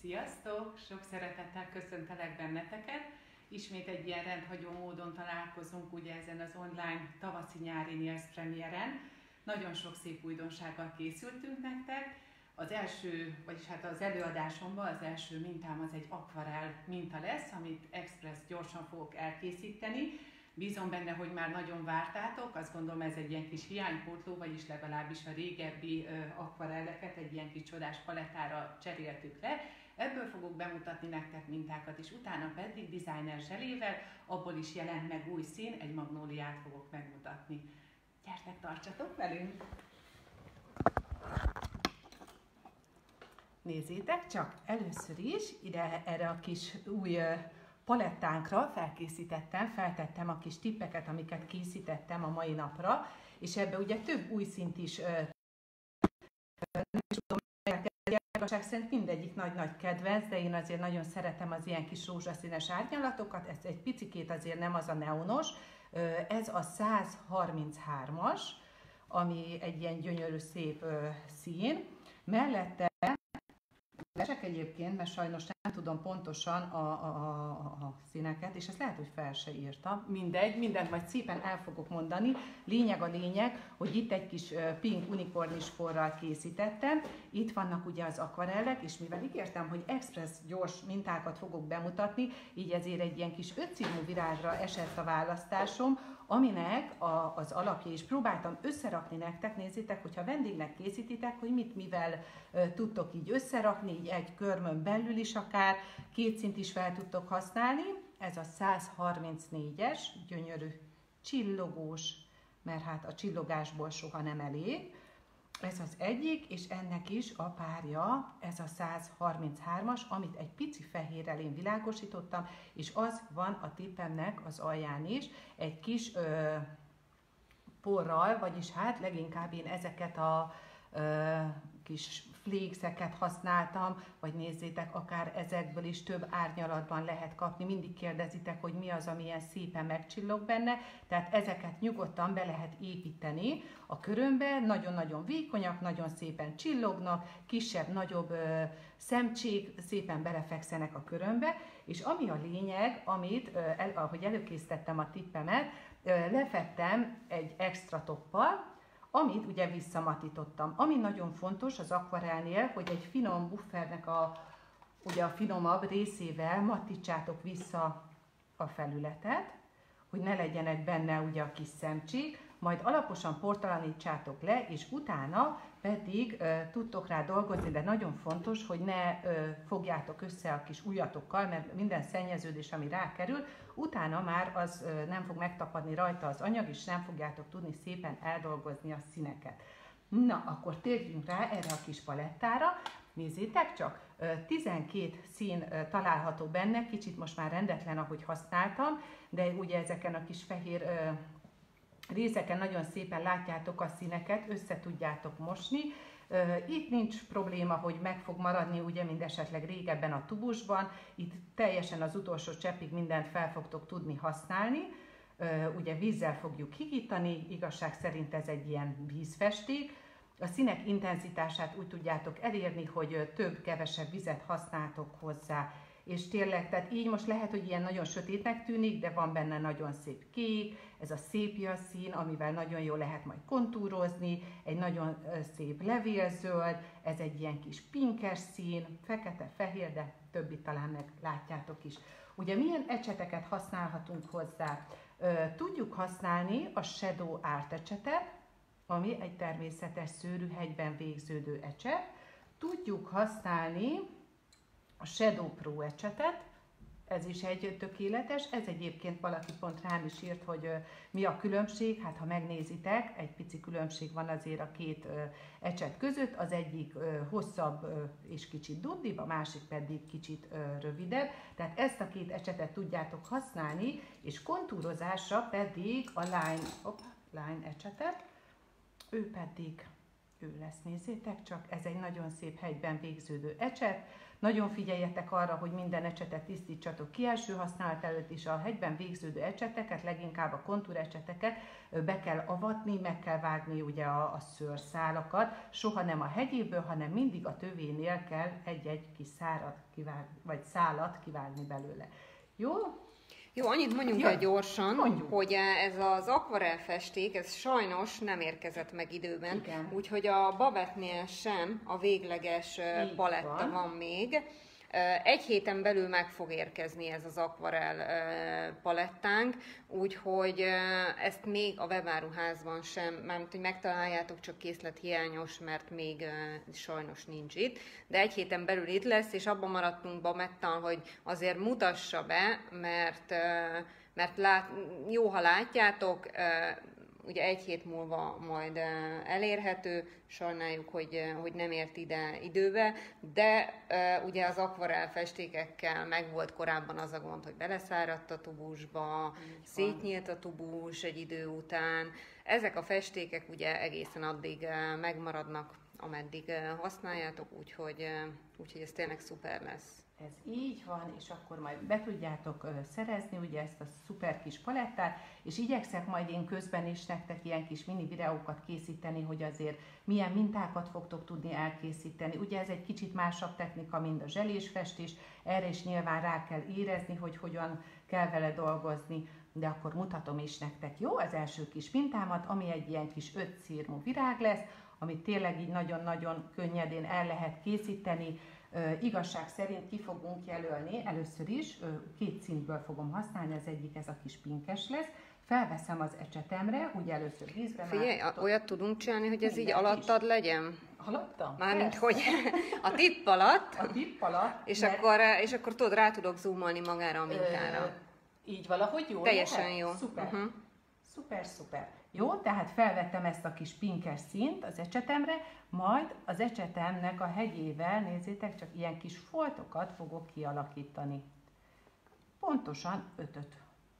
Sziasztok! Sok szeretettel köszöntelek benneteket. Ismét egy ilyen rendhagyó módon találkozunk ugye ezen az online tavaszi-nyári Nails Premieren. Nagyon sok szép újdonsággal készültünk nektek. Az első, vagyis hát az előadásomban az első mintám az egy akvarell minta lesz, amit express gyorsan fogok elkészíteni. Bízom benne, hogy már nagyon vártátok, azt gondolom ez egy ilyen kis hiánypótló, vagyis legalábbis a régebbi akvarelleket egy ilyen kis csodás palettára cseréltük le. Ebből fogok bemutatni nektek mintákat, és utána pedig designer zselével, abból is jelent meg új szín, egy magnóliát fogok megmutatni. Gyertek, tartsatok velünk! Nézzétek csak, először is ide erre a kis új palettánkra feltettem a kis tippeket, amiket készítettem a mai napra, és ebbe ugye több új szint is igazság szerint mindegyik nagy-nagy kedvenc, de én azért nagyon szeretem az ilyen kis rózsaszínes árnyalatokat, ez egy picikét azért nem az a neonos, ez a 133-as, ami egy ilyen gyönyörű szép szín, mellette csak egyébként, mert sajnos nem tudom pontosan a színeket, és ezt lehet, hogy fel se írtam. Mindent majd szépen el fogok mondani. Lényeg a lényeg, hogy itt egy kis pink unikornis forral készítettem. Itt vannak ugye az akvarellek, és mivel ígértem, hogy express gyors mintákat fogok bemutatni, így ezért egy ilyen kis 5 színű virágra esett a választásom, aminek az alapja is próbáltam összerakni nektek. Nézzétek, hogyha vendégnek készítitek, hogy mit mivel tudtok így összerakni, így egy körmön belül is akár, két szint is fel tudtok használni. Ez a 134-es, gyönyörű csillogós, mert hát a csillogásból soha nem elég. Ez az egyik, és ennek is a párja, ez a 133-as, amit egy pici fehérrel én világosítottam, és az van a tippemnek az alján is, egy kis porral, vagyis hát leginkább én ezeket a kis flakeseket használtam, vagy nézzétek, akár ezekből is több árnyalatban lehet kapni. Mindig kérdezitek, hogy mi az, ami ilyen szépen megcsillog benne, tehát ezeket nyugodtan be lehet építeni a körömbe, nagyon-nagyon vékonyak, nagyon szépen csillognak, kisebb-nagyobb szemcsék szépen belefekszenek a körömbe, és ami a lényeg, amit, ahogy előkészítettem a tippemet, lefettem egy extra toppal, amit ugye visszamatítottam. Ami nagyon fontos az akvarellnél, hogy egy finom buffernek ugye a finomabb részével matítsátok vissza a felületet, hogy ne legyenek benne ugye a kis szemcsék, majd alaposan portalanítsátok le, és utána pedig tudtok rá dolgozni, de nagyon fontos, hogy ne fogjátok össze a kis ujjatokkal, mert minden szennyeződés, ami rákerül, utána már az nem fog megtapadni rajta az anyag, és nem fogjátok tudni szépen eldolgozni a színeket. Na, akkor térjünk rá erre a kis palettára. Nézzétek csak, 12 szín található benne, kicsit most már rendetlen, ahogy használtam, de ugye ezeken a kis fehér részeken nagyon szépen látjátok a színeket, össze tudjátok mosni. Itt nincs probléma, hogy meg fog maradni, ugye, mint esetleg régebben a tubusban. Itt teljesen az utolsó cseppig mindent fel fogtok tudni használni. Ugye vízzel fogjuk higítani, igazság szerint ez egy ilyen vízfesték. A színek intenzitását úgy tudjátok elérni, hogy több-kevesebb vizet használtok hozzá. És tényleg, tehát így most lehet, hogy ilyen nagyon sötétnek tűnik, de van benne nagyon szép kék, ez a szépia szín, amivel nagyon jól lehet majd kontúrozni, egy nagyon szép levélzöld, ez egy ilyen kis pinkes szín, fekete-fehér, de többit talán meg látjátok is. Ugye milyen ecseteket használhatunk hozzá? Tudjuk használni a Shadow Art ecsetet, ami egy természetes szőrűhegyben végződő ecset. Tudjuk használni a Shadow Pro ecsetet, ez is egy tökéletes, ez egyébként valaki pont rám is írt, hogy mi a különbség, hát ha megnézitek, egy pici különbség van azért a két ecset között, az egyik hosszabb és kicsit dundibb, a másik pedig kicsit rövidebb, tehát ezt a két ecsetet tudjátok használni, és kontúrozásra pedig a Line ecsetet, ő pedig ő lesz, nézzétek csak, ez egy nagyon szép hegyben végződő ecset. Nagyon figyeljetek arra, hogy minden ecsetet tisztítsatok ki első használat előtt is, a hegyben végződő ecseteket, leginkább a kontúrecseteket be kell avatni, meg kell vágni ugye a szőrszálakat, soha nem a hegyéből, hanem mindig a tövénél kell egy-egy kis szárat kivágni, vagy szálat kivágni belőle. Jó? Jó, annyit mondjunk el gyorsan, mondjuk, hogy ez az akvarell festék, ez sajnos nem érkezett meg időben, úgyhogy a Babetnél sem a végleges paletta van még. Egy héten belül meg fog érkezni ez az akvarell palettánk, úgyhogy ezt még a webáruházban sem, mármint, hogy megtaláljátok, csak készlet hiányos, mert még sajnos nincs itt. De egy héten belül itt lesz, és abban maradtunk Babettal, hogy azért mutassa be, mert jó, ha látjátok, ugye egy hét múlva majd elérhető, sajnáljuk, hogy nem ért ide időbe, de ugye az akvarell festékekkel meg volt korábban az a gond, hogy beleszáradt a tubusba, szétnyílt a tubus egy idő után. Ezek a festékek ugye egészen addig megmaradnak, ameddig használjátok, úgyhogy ez tényleg szuper lesz. Ez így van, és akkor majd be tudjátok szerezni ugye ezt a szuper kis palettát, és igyekszek majd én közben is nektek ilyen kis mini videókat készíteni, hogy azért milyen mintákat fogtok tudni elkészíteni. Ugye ez egy kicsit másabb technika, mint a zselésfestés, erre is nyilván rá kell érezni, hogy hogyan kell vele dolgozni, de akkor mutatom is nektek, jó? Az első kis mintámat, ami egy ilyen kis 5 szírmú virág lesz, amit tényleg így nagyon-nagyon könnyedén el lehet készíteni. Igazság szerint ki fogunk jelölni, először is 2 színből fogom használni, az egyik ez a kis pinkes lesz, felveszem az ecsetemre, ugye először vízbe már... Figyelj, olyat tudunk csinálni, hogy ez így alattad legyen? Alattam? Mármint, hogy a tipp alatt, a tipp alatt, és akkor tudod, rá tudok zoomolni magára a mintára. Így valahogy jó teljesen lehet? Jó. Szuper. Szuper. Jó, tehát felvettem ezt a kis pinkes színt az ecsetemre, majd az ecsetemnek a hegyével, nézzétek, csak ilyen kis foltokat fogok kialakítani. Pontosan 5-öt.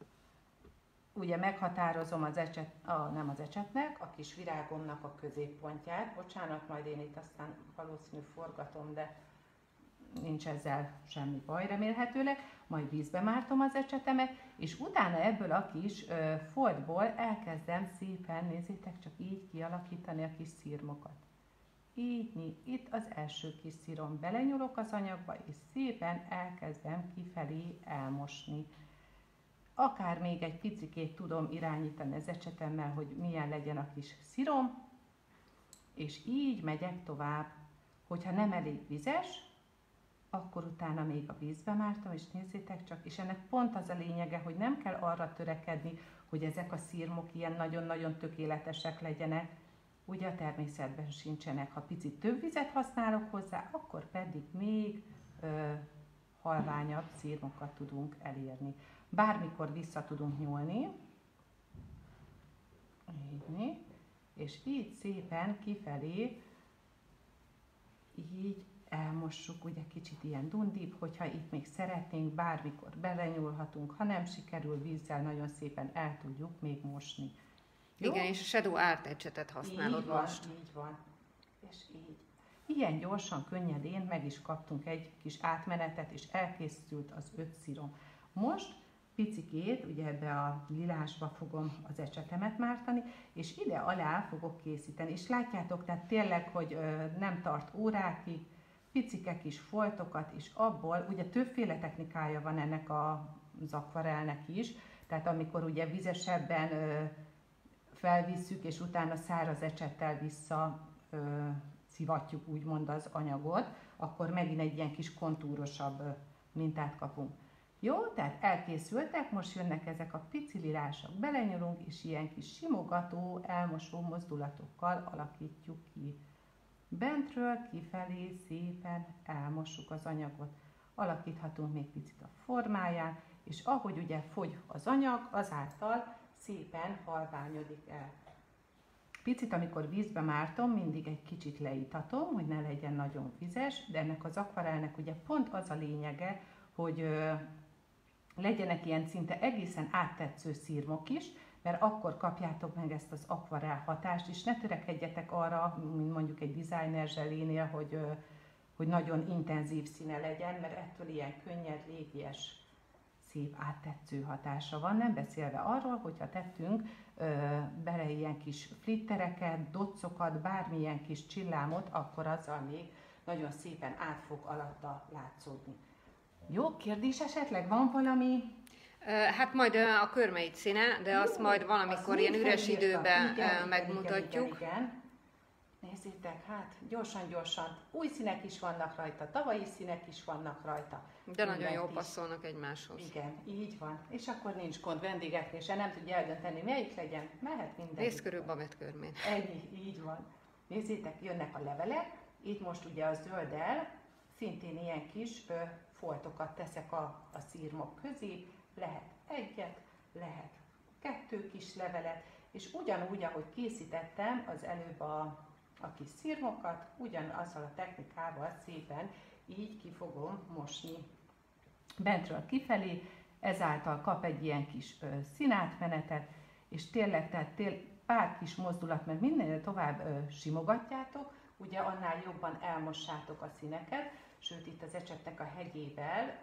Ugye meghatározom az nem az ecsetnek, a kis virágomnak a középpontját. Bocsánat, majd én itt aztán valószínű forgatom, de nincs ezzel semmi baj remélhetőleg. Majd vízbe mártom az ecsetemet, és utána ebből a kis foltból elkezdem szépen, nézzétek, csak így kialakítani a kis szirmokat. Így, itt az első kis szírom, belenyúlok az anyagba, és szépen elkezdem kifelé elmosni. Akár még egy picikét tudom irányítani az ecsetemmel, hogy milyen legyen a kis szírom, és így megyek tovább. Hogyha nem elég vizes, akkor utána még a vízbe mártam, és nézzétek csak, és ennek pont az a lényege, hogy nem kell arra törekedni, hogy ezek a szirmok ilyen nagyon-nagyon tökéletesek legyenek, ugye a természetben sincsenek. Ha picit több vizet használok hozzá, akkor pedig még halványabb szirmokat tudunk elérni. Bármikor vissza tudunk nyúlni, így, és így szépen kifelé, így elmossuk, ugye kicsit ilyen dundibb, hogyha itt még szeretnénk, bármikor belenyúlhatunk, ha nem sikerül, vízzel nagyon szépen el tudjuk még mosni. Jó? Igen, és a Shadow Art ecsetet használod most. Így van, és így. Ilyen gyorsan, könnyedén meg is kaptunk egy kis átmenetet, és elkészült az 5 szírom. Most picikét, ugye ebbe a lilásba fogom az ecsetemet mártani, és ide alá fogok készíteni. És látjátok, tehát tényleg, hogy nem tart órákig, picike kis foltokat, és abból, ugye többféle technikája van ennek az akvarellnek is, tehát amikor ugye vizesebben felvisszük, és utána száraz ecsettel vissza szivatjuk úgymond az anyagot, akkor megint egy ilyen kis kontúrosabb mintát kapunk. Jó, tehát elkészültek, most jönnek ezek a pici lilások, belenyúlunk, és ilyen kis simogató, elmosó mozdulatokkal alakítjuk ki. Bentről kifelé szépen elmossuk az anyagot. Alakíthatunk még picit a formáján, és ahogy ugye fogy az anyag, azáltal szépen halványodik el. Picit, amikor vízbe mártom, mindig egy kicsit leítatom, hogy ne legyen nagyon vizes, de ennek az akvarellnek ugye pont az a lényege, hogy legyenek ilyen szinte egészen áttetsző szirmok is, mert akkor kapjátok meg ezt az akvarell hatást, és ne törekedjetek arra, mint mondjuk egy designer zselénél, hogy nagyon intenzív színe legyen, mert ettől ilyen könnyed, légies, szép áttetsző hatása van, nem beszélve arról, hogyha tettünk bele ilyen kis flittereket, doccokat, bármilyen kis csillámot, akkor azzal még nagyon szépen át fog alatta látszódni. Jó, kérdés esetleg? Van valami? Hát majd a körmeit színe, de azt majd valamikor ilyen üres időben megmutatjuk. Igen. Nézzétek, hát gyorsan, új színek is vannak rajta, tavalyi színek is vannak rajta. De nagyon jól passzolnak egymáshoz. Igen, így van. És akkor nincs gond vendégeknél, nem tudja eldönteni, melyik legyen, mehet minden. Részkörül babett körmén. Ennyi, így van. Nézzétek, jönnek a levelek, itt most ugye a zölddel szintén ilyen kis foltokat teszek a szirmok közé, lehet egyet, lehet 2 kis levelet, és ugyanúgy, ahogy készítettem az előbb a kis szirmokat, ugyanazzal a technikával szépen így ki fogom mosni bentről kifelé, ezáltal kap egy ilyen kis színátmenetet, és tényleg, tehát pár kis mozdulat, mert minél tovább simogatjátok, ugye annál jobban elmossátok a színeket, sőt itt az ecsetnek a hegyével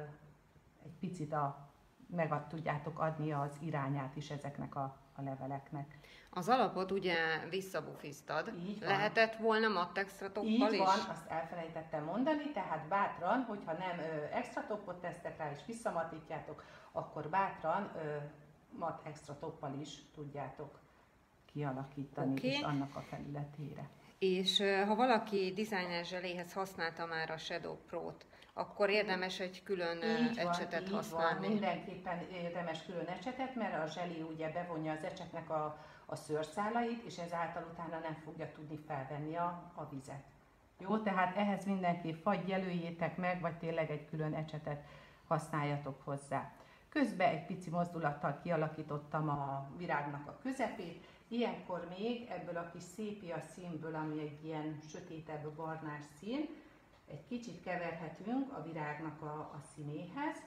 egy picit meg tudjátok adni az irányát is ezeknek a leveleknek. Az alapot ugye visszabufiztad. Lehetett volna matt extra toppal is? Így van, azt elfelejtettem mondani, tehát bátran, hogyha nem extra toppot tesztek rá és visszamatítjátok, akkor bátran matt extra toppal is tudjátok kialakítani, és annak a felületére. És ha valaki designer zseléhez használta már a Shadow Pro-t, akkor érdemes egy külön ecsetet használni. Van, mindenképpen érdemes külön ecsetet, mert a zselé ugye bevonja az ecsetnek a szőrszálait, és ezáltal utána nem fogja tudni felvenni a vizet. Jó, tehát ehhez mindenképp vagy jelöljétek meg, vagy tényleg egy külön ecsetet használjatok hozzá. Közben egy pici mozdulattal kialakítottam a virágnak a közepét, ilyenkor még ebből a kis szépia színből, ami egy ilyen sötétebb barnás szín, egy kicsit keverhetünk a virágnak a színéhez,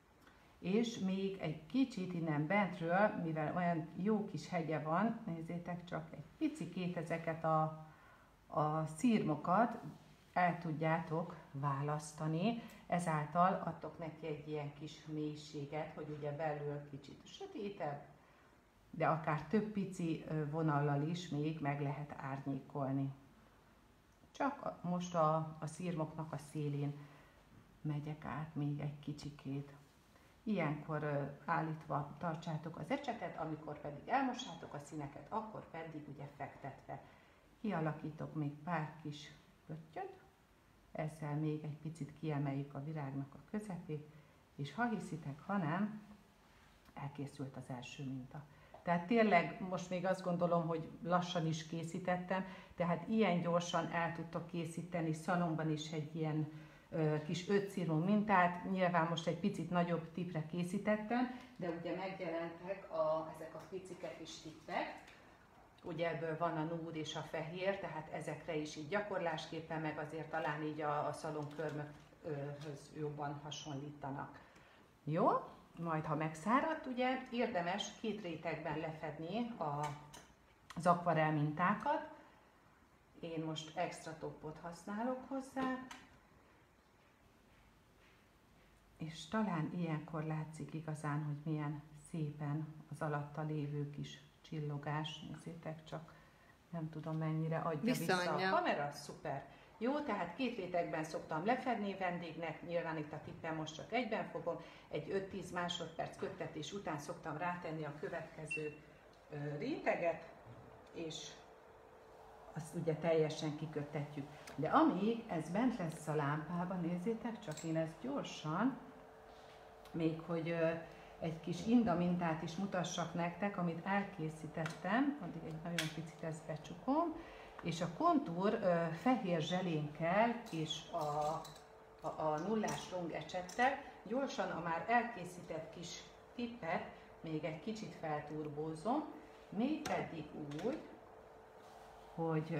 és még egy kicsit innen bentről, mivel olyan jó kis hegye van, nézzétek csak, egy picikét ezeket a szirmokat el tudjátok választani, ezáltal adtok neki egy ilyen kis mélységet, hogy ugye belül kicsit sötétebb, de akár több pici vonallal is még meg lehet árnyékolni. Csak most a szirmoknak a szélén megyek át még egy kicsikét. Ilyenkor állítva tartsátok az ecsetet, amikor pedig elmossátok a színeket, akkor pedig ugye fektetve. Kialakítok még pár kis pöttyöt, ezzel még egy picit kiemeljük a virágnak a közepét, és ha hiszitek, ha nem, elkészült az első minta. Tehát tényleg most még azt gondolom, hogy lassan is készítettem, tehát ilyen gyorsan el tudtok készíteni szalomban is egy ilyen kis 5 szirmú mintát. Nyilván most egy picit nagyobb tipre készítettem, de ugye megjelentek ezek a picike kis tippek. Ugye ebből van a núd és a fehér, tehát ezekre is így gyakorlásképpen, meg azért talán így a szalonkörmökhöz jobban hasonlítanak. Jó? Majd ha megszáradt, ugye érdemes 2 rétegben lefedni az akvarell mintákat. Én most extra toppot használok hozzá. És talán ilyenkor látszik igazán, hogy milyen szépen az alatta lévő kis csillogás. Nézzétek csak, nem tudom mennyire adja vissza a kamera. Szuper! Jó, tehát 2 rétegben szoktam lefedni vendégnek, nyilván itt a tippen most csak egyben fogom, egy 5-10 másodperc köttetés után szoktam rátenni a következő réteget, és azt ugye teljesen kiköttetjük. De amíg ez bent lesz a lámpában, nézzétek csak, én ezt gyorsan, még hogy egy kis inda mintát is mutassak nektek, amit elkészítettem, addig egy nagyon picit ezt becsukom, és a kontúr fehér zselénkkel és a nullás rong ecsettel gyorsan a már elkészített kis tippet még egy kicsit felturbózom, mégpedig úgy, hogy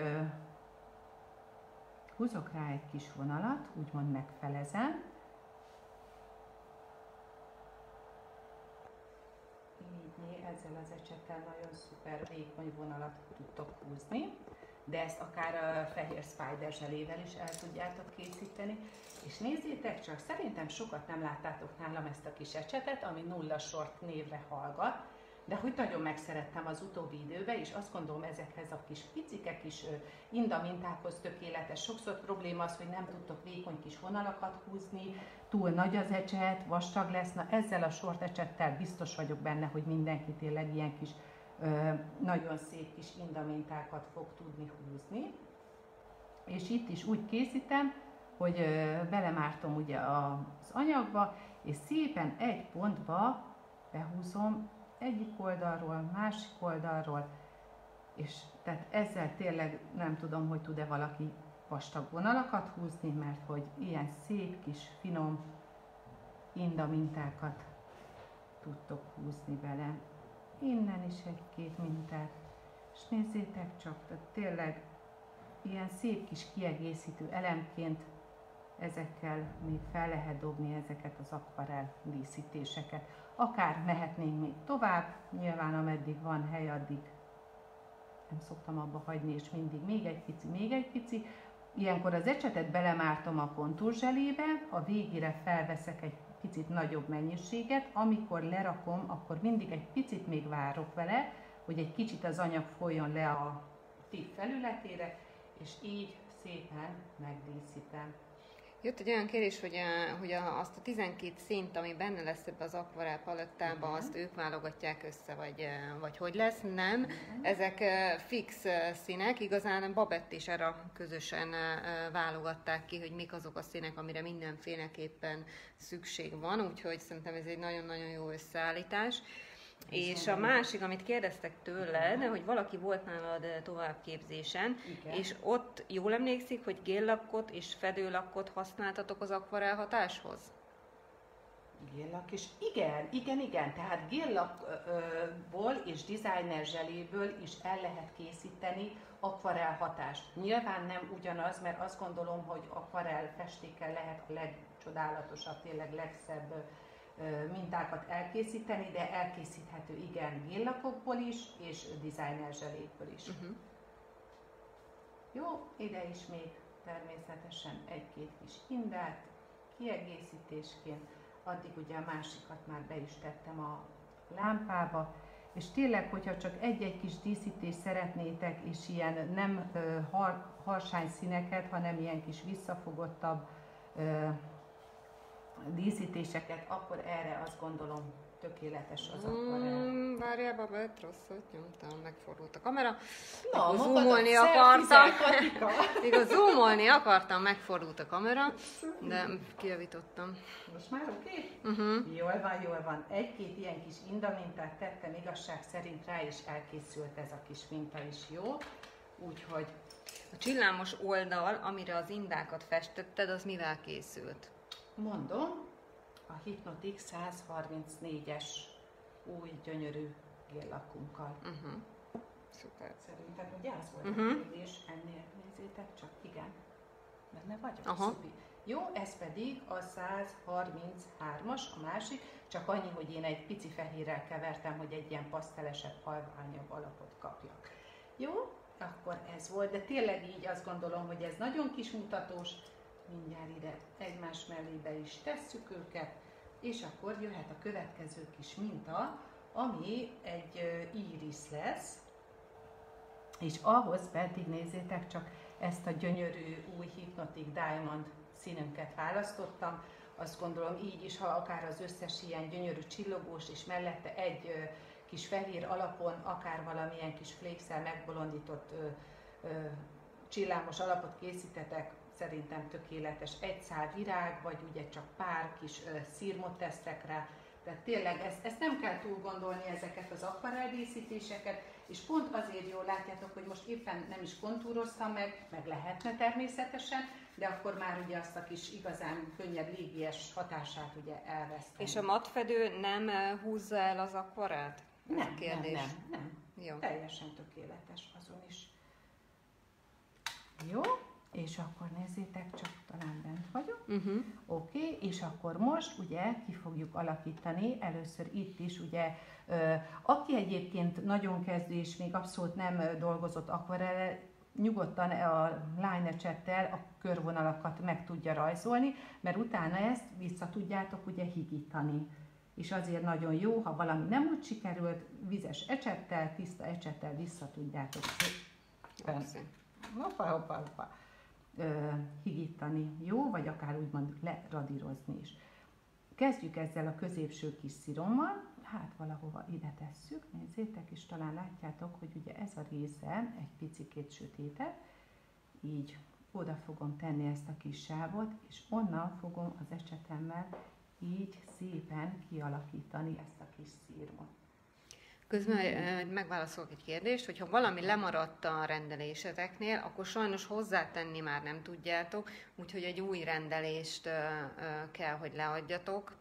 húzok rá egy kis vonalat, úgymond megfelezem, így ezzel az ecsettel nagyon szuper vékony vonalat tudtok húzni, de ezt akár fehér spider zselével is el tudjátok készíteni. És nézzétek csak, szerintem sokat nem láttátok nálam ezt a kis ecsetet, ami Nulla Sort névre hallgat, de hogy nagyon megszerettem az utóbbi időben, és azt gondolom ezekhez a kis picike kis indamintákhoz tökéletes. Sokszor probléma az, hogy nem tudtok vékony kis vonalakat húzni, túl nagy az ecset, vastag lesz. Na ezzel a short ecsettel biztos vagyok benne, hogy mindenki tényleg ilyen kis nagyon szép kis indamintákat fog tudni húzni. És itt is úgy készítem, hogy belemártom ugye az anyagba, és szépen egy pontba behúzom egyik oldalról, másik oldalról, és tehát ezzel tényleg nem tudom, hogy tud-e valaki vastag vonalakat húzni, mert hogy ilyen szép kis finom indamintákat tudtok húzni vele. Innen is egy-két mintát, és nézzétek csak, tehát tényleg ilyen szép kis kiegészítő elemként ezekkel még fel lehet dobni ezeket az akvarell díszítéseket. Akár mehetnénk még tovább, nyilván ameddig van hely, addig nem szoktam abba hagyni, és mindig még egy pici, még egy pici. Ilyenkor az ecsetet belemártom a kontúrzselébe, a végére felveszek egy picit nagyobb mennyiséget, amikor lerakom, akkor mindig egy picit még várok vele, hogy egy kicsit az anyag folyjon le a tipp felületére, és így szépen megdíszítem. Jött egy olyan kérdés, hogy azt a 12 színt, ami benne lesz ebbe az akvarell palettában, azt ők válogatják össze, vagy hogy lesz? Nem. Ezek fix színek, igazán Babette is erre közösen válogatták ki, hogy mik azok a színek, amire mindenféleképpen szükség van, úgyhogy szerintem ez egy nagyon-nagyon jó összeállítás. És a másik, amit kérdeztek tőled, hogy valaki volt nálad továbbképzésen, igen. És ott jól emlékszik, hogy géllakkot és fedőlakkot használtatok az akvarell hatáshoz? Géllak és igen, tehát géllakból és designer zseléből is el lehet készíteni akvarell hatást. Nyilván nem ugyanaz, mert azt gondolom, hogy akvarell festékkel lehet a legcsodálatosabb, tényleg legszebb mintákat elkészíteni, de elkészíthető igen géllakokból is, és designer zseléből is. Jó, ide is még természetesen egy-két kis indát kiegészítésként, addig ugye a másikat már be is tettem a lámpába, és tényleg, hogyha csak egy-egy kis díszítést szeretnétek, és ilyen nem harsány színeket, hanem ilyen kis visszafogottabb díszítéseket, akkor erre azt gondolom tökéletes az akvarell. Várjál, Babette, rosszat nyomtam, megfordult a kamera. Na, zoomolni akartam. Zoomolni akartam, megfordult a kamera, de kijavítottam. Most már oké? Jól van. Egy-két ilyen kis indamintát tettem igazság szerint rá, és elkészült ez a kis minta is, jó? Úgyhogy... A csillámos oldal, amire az indákat festetted, az mivel készült? Mondom, a Hypnotic 134-es új gyönyörű géllakkunkkal. Szuper. Szerintem ugye az volt a kérdés, ennél nézzétek csak, igen. Benne vagyok, szupi. Jó, ez pedig a 133-as, a másik, csak annyi, hogy én egy pici fehérrel kevertem, hogy egy ilyen pasztelesebb, halványabb alapot kapjak. Jó, akkor ez volt, de tényleg így azt gondolom, hogy ez nagyon kismutatós. Mindjárt ide egymás mellébe is tesszük őket, és akkor jöhet a következő kis minta, ami egy iris lesz, és ahhoz pedig nézzétek csak ezt a gyönyörű új Hypnotic Diamond színünket választottam. Azt gondolom így is, ha akár az összes ilyen gyönyörű csillogós, és mellette egy kis fehér alapon, akár valamilyen kis flakes-el megbolondított csillámos alapot készítetek, szerintem tökéletes. Egy szál virág, vagy ugye csak pár kis szirmot tesztek rá. Tehát tényleg ezt nem kell túl gondolni, ezeket az akvarell díszítéseket, és pont azért jól látjátok, hogy most éppen nem is kontúroztam meg lehetne természetesen, de akkor már ugye azt a kis igazán könnyebb légies hatását ugye elvesztem. És a mattfedő nem húzza el az akvarellt? Nem. Jó. Teljesen tökéletes azon is. Jó, És akkor nézzétek, csak talán bent vagyok. Oké, és akkor most ugye ki fogjuk alakítani, először itt is ugye, aki egyébként nagyon kezdő és még abszolút nem dolgozott akvarellel, nyugodtan a line-ecsettel a körvonalakat meg tudja rajzolni, mert utána ezt vissza tudjátok ugye higítani. És azért nagyon jó, ha valami nem úgy sikerült, vizes ecsettel, tiszta ecsettel vissza tudjátok higítani, jó? Vagy akár úgymond leradírozni is. Kezdjük ezzel a középső kis szirommal, hát valahova ide tesszük, nézzétek, és talán látjátok, hogy ugye ez a része egy picikét sötétebb, így oda fogom tenni ezt a kis sávot, és onnan fogom az ecsetemmel így szépen kialakítani ezt a kis szírmot. Közben megválaszolok egy kérdést, hogyha valami lemaradt a rendeléseteknél, akkor sajnos hozzátenni már nem tudjátok, úgyhogy egy új rendelést kell, hogy leadjatok.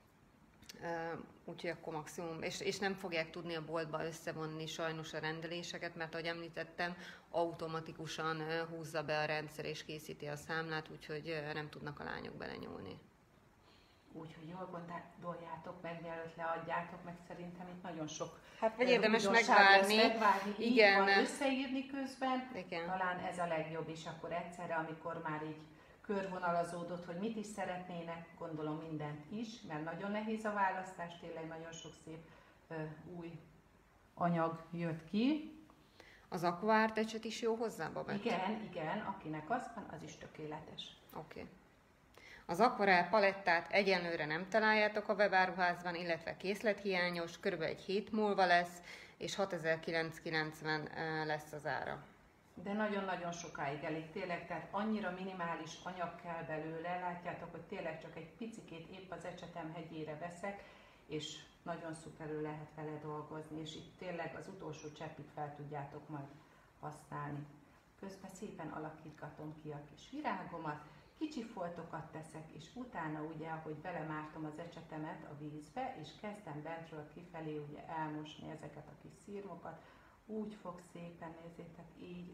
Úgyhogy akkor maximum, és nem fogják tudni a boltba összevonni sajnos a rendeléseket, mert ahogy említettem, automatikusan húzza be a rendszer és készíti a számlát, úgyhogy nem tudnak a lányok belenyúlni. Úgyhogy jól gondoljátok meg, mielőtt leadjátok, meg szerintem itt nagyon sok hát vagy érdemes megvárni. Igen. Így van, összeírni közben, igen. Talán ez a legjobb, és akkor egyszerre, amikor már így körvonalazódott, hogy mit is szeretnének, gondolom mindent is, mert nagyon nehéz a választás, tényleg nagyon sok szép új anyag jött ki. Az akvárt ecset is jó hozzá, Babett? Igen, akinek az van, az is tökéletes. Oké. Az akvarell palettát egyenlőre nem találjátok a webáruházban, illetve készlethiányos, kb. Egy hét múlva lesz, és 6990 lesz az ára. De nagyon-nagyon sokáig elég, tényleg, tehát annyira minimális anyag kell belőle, látjátok, hogy tényleg csak egy picikét épp az ecsetem hegyére veszek, és nagyon szuperül lehet vele dolgozni, és itt tényleg az utolsó cseppig fel tudjátok majd használni. Közben szépen alakítgatom ki a kis virágomat, kicsi foltokat teszek, és utána ugye, ahogy belemártom az ecsetemet a vízbe, és kezdem bentről kifelé ugye elmosni ezeket a kis szirmokat, úgy fog szépen, nézzétek, így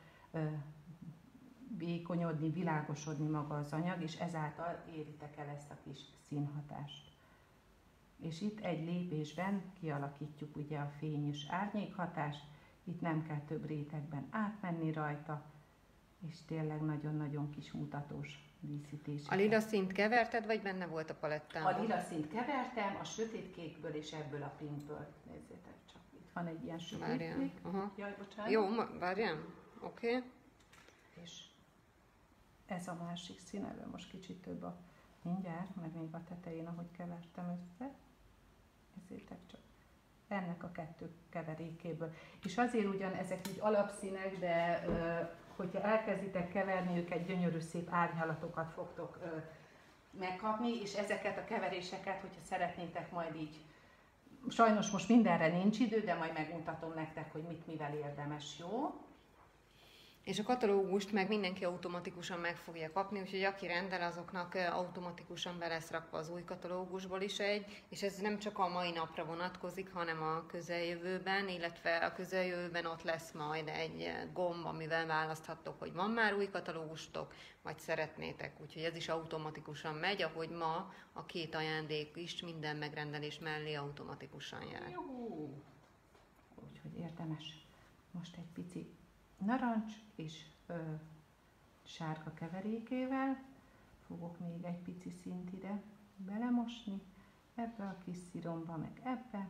vékonyodni, világosodni maga az anyag, és ezáltal éritek el ezt a kis színhatást. És itt egy lépésben kialakítjuk ugye a fény és árnyék hatást, itt nem kell több rétegben átmenni rajta, és tényleg nagyon-nagyon kis mutatós díszítés. A lila színt keverted, vagy benne volt a palettában? A lila színt kevertem, a sötétkékből és ebből a pinkből. Nézzétek csak, itt van egy ilyen sötétkék. Jaj, bocsánat. Jó, várjál. Oké. Okay. És ez a másik szín, ebből most kicsit több a mindjárt, meg még a tetején, ahogy kevertem össze. Nézzétek csak. Ennek a kettő keverékéből. És azért ugyan ezek így alapszínek, de hogyha elkezditek keverni őket, gyönyörű szép árnyalatokat fogtok megkapni, és ezeket a keveréseket, hogyha szeretnétek majd így, sajnos most mindenre nincs idő, de majd megmutatom nektek, hogy mit mivel érdemes, jó? És a katalógust meg mindenki automatikusan meg fogja kapni, úgyhogy aki rendel, azoknak automatikusan be lesz rakva az új katalógusból is egy, és ez nem csak a mai napra vonatkozik, hanem a közeljövőben, illetve a közeljövőben ott lesz majd egy gomb, amivel választhattok, hogy van már új katalógustok, vagy szeretnétek. Úgyhogy ez is automatikusan megy, ahogy ma a két ajándék is minden megrendelés mellé automatikusan jár. Juhú! Úgyhogy érdemes most egy pici narancs és sárga keverékével fogok még egy pici színt ide belemosni, ebbe a kis sziromba, meg ebbe,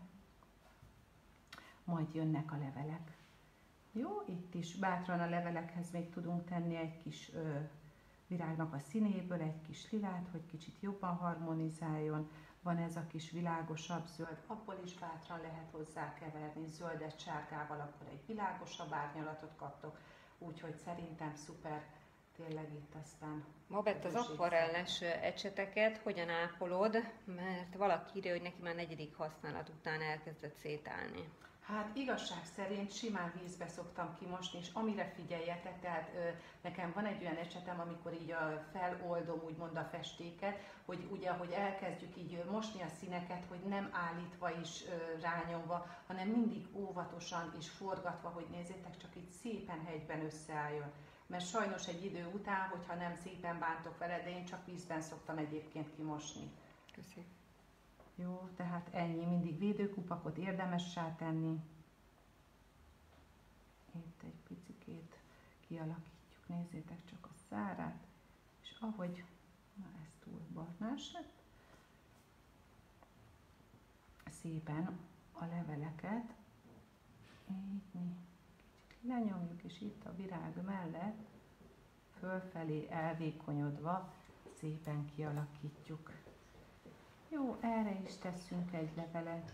majd jönnek a levelek. Jó, itt is bátran a levelekhez még tudunk tenni egy kis virágnak a színéből, egy kis lilát, hogy kicsit jobban harmonizáljon. Van ez a kis világosabb zöld, abból is bátran lehet hozzá keverni, zöldet sárgával, akkor egy világosabb árnyalatot kaptok, úgyhogy szerintem szuper, tényleg itt aztán... Babett, az akvarelles ecseteket hogyan ápolod, mert valaki írja, hogy neki már 4. használat után elkezdett szétállni. Hát igazság szerint simán vízbe szoktam kimosni, és amire figyeljetek, tehát nekem van egy olyan ecsetem, amikor így feloldom úgymond a festéket, hogy ugye, ahogy elkezdjük így mosni a színeket, hogy nem állítva is rányomva, hanem mindig óvatosan és forgatva, hogy nézzétek, csak így szépen hegyben összeálljon. mert sajnos egy idő után, hogyha nem szépen bántok vele, de én csak vízben szoktam egyébként kimosni. Köszi. Jó, tehát ennyi, mindig védőkupakot érdemes rátenni. Itt egy picikét kialakítjuk, nézzétek csak a szárát, és ahogy, na ez túl barnás lett, szépen a leveleket így mi kicsit lenyomjuk, és itt a virág mellett fölfelé elvékonyodva szépen kialakítjuk. Jó, erre is teszünk egy levelet.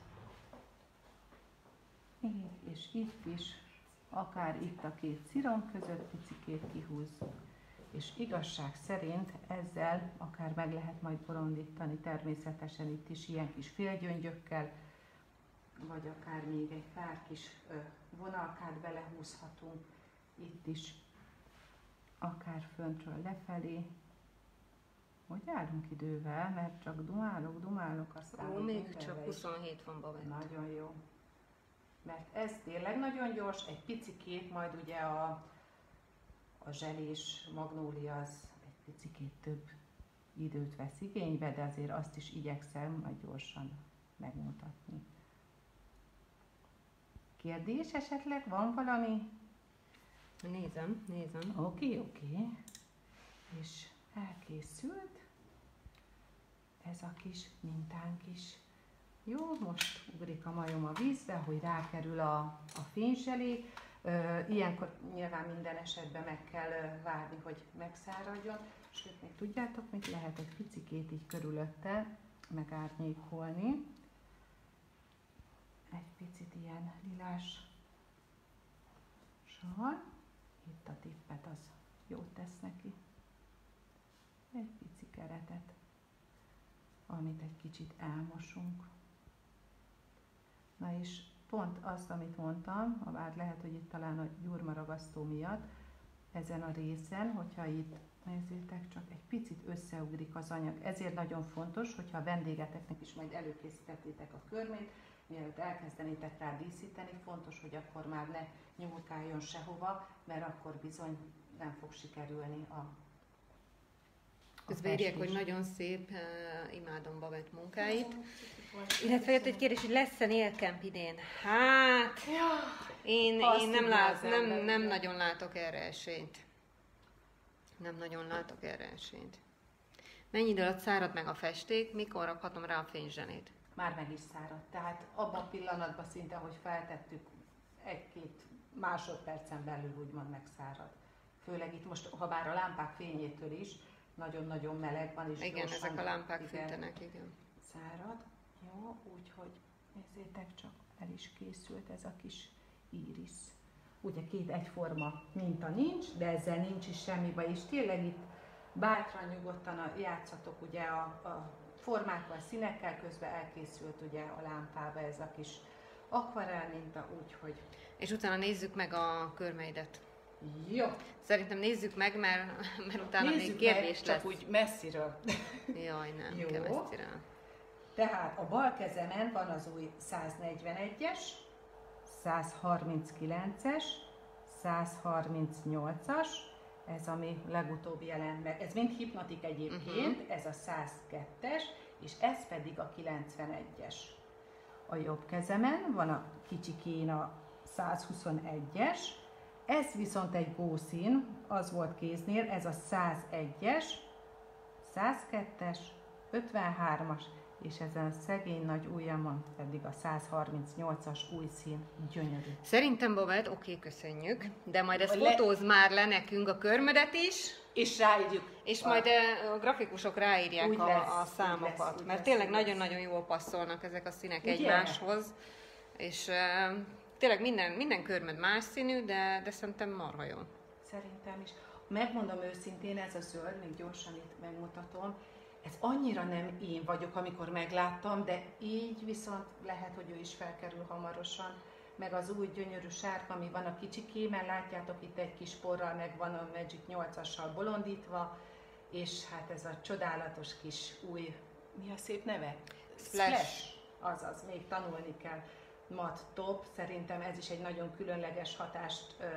Így és itt is, akár itt a két szirom között picikét kihúzzuk. És igazság szerint ezzel akár meg lehet majd bolondítani, természetesen itt is ilyen kis félgyöngyökkel, vagy akár még egy pár kis vonalkát belehúzhatunk, itt is, akár föntről lefelé. Hogy állunk idővel, mert csak dumálok, aztán... Ó, még csak 27 van, Babett. Nagyon jó. Mert ez tényleg nagyon gyors, egy picikét, majd ugye a zselés magnólia az egy picikét több időt vesz igénybe, de azért azt is igyekszem majd gyorsan megmutatni. Kérdés esetleg? Van valami? Nézem. Oké. És elkészült ez a kis mintánk is. Jó, most ugrik a majom a vízbe, hogy rákerül a fényzselé. Ilyenkor nyilván minden esetben meg kell várni, hogy megszáradjon. Sőt, még tudjátok, mit lehet egy picikét így körülötte megárnyékolni. Egy picit ilyen lilás sal. Itt a tippet az jót tesz neki. Egy pici keretet, amit egy kicsit elmosunk. Na és pont azt, amit mondtam, bár lehet, hogy itt talán a gyurmaragasztó miatt, ezen a részen, hogyha itt, nézzétek, csak egy picit összeugrik az anyag. Ezért nagyon fontos, hogyha a vendégeteknek is majd előkészítettétek a körmét, mielőtt elkezdenétek rá díszíteni, fontos, hogy akkor már ne nyúlkáljon sehova, mert akkor bizony nem fog sikerülni a Közben írják, hogy nagyon szép, imádom Babett munkáit. Illetve jött egy kérdés, hogy lesz-e nélkemp idén? Hát, én nem nagyon látok erre esélyt. Mennyi idő alatt szárad meg a festék, mikor rakhatom rá a fényzsenét? Már meg is száradt. Tehát abban a pillanatban szinte, hogy feltettük, 1-2 másodpercen belül úgymond megszárad. Főleg itt most, ha bár a lámpák fényétől is, nagyon-nagyon meleg van, és igen, gyorsan, ezek a lámpák fűtenek, igen. Szárad. Jó, úgyhogy nézzétek csak, el is készült ez a kis íris. Ugye 2 egyforma minta nincs, de ezzel nincs is semmi baj, és tényleg itt bátran, nyugodtan játszatok ugye a formákkal, színekkel, közben elkészült ugye a lámpába ez a kis akvarell minta, úgyhogy... És utána nézzük meg a körmeidet. Jó. Szerintem nézzük meg, mert utána nézzük még kérdés meg, lesz. csak úgy messziről. Jaj, nem, jó. kell messziről. Tehát a bal kezemen van az új 141-es, 139-es, 138-as, ez ami legutóbb jelent meg. Ez mind hipnotik egyébként, ez a 102-es, és ez pedig a 91-es. A jobb kezemen van a kicsikén a 121-es, ez viszont egy gószín, az volt kéznél, ez a 101-es, 102-es, 53-as, és ezen a szegény nagy ujjamon pedig a 138-as új szín, gyönyörű. Szerintem, Babett, oké, köszönjük, de majd ezt fotózz már le nekünk a körmödet is. És ráírjuk. És majd a grafikusok ráírják a számokat, mert tényleg nagyon-nagyon jól passzolnak ezek a színek ugye? Egymáshoz. És tényleg minden körmöd más színű, de szerintem marha jó. Szerintem is. Megmondom őszintén, ez a zöld, még gyorsan itt megmutatom, ez annyira nem én vagyok, amikor megláttam, de így viszont lehet, hogy ő is felkerül hamarosan. Meg az új gyönyörű sárga, ami van a kicsikémen, látjátok itt egy kis porral, meg van a Magic 8-assal bolondítva, és hát ez a csodálatos kis új, mi a szép neve? Splash. Azaz, még tanulni kell. Matt Top, szerintem ez is egy nagyon különleges hatást